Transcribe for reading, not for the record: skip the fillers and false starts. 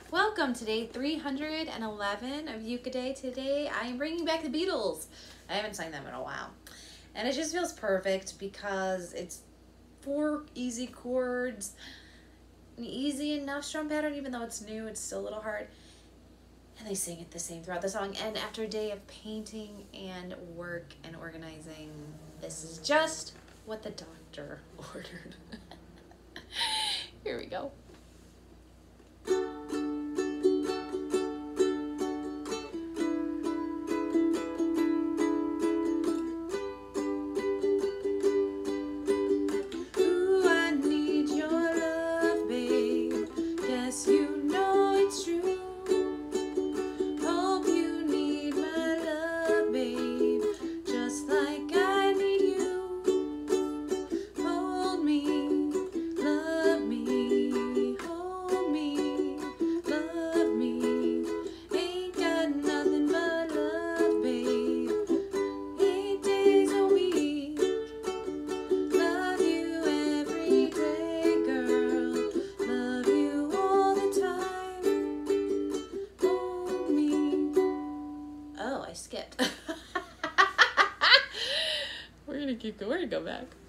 Welcome to day 311 of Uke A. Today I am bringing back the Beatles. I haven't sang them in a while. And it just feels perfect because it's 4 easy chords, an easy enough strum pattern, even though it's new, it's still a little hard. And they sing it the same throughout the song. And after a day of painting and work and organizing, this is just what the doctor ordered. Here we go. I skipped. We're gonna keep going. We're gonna go back.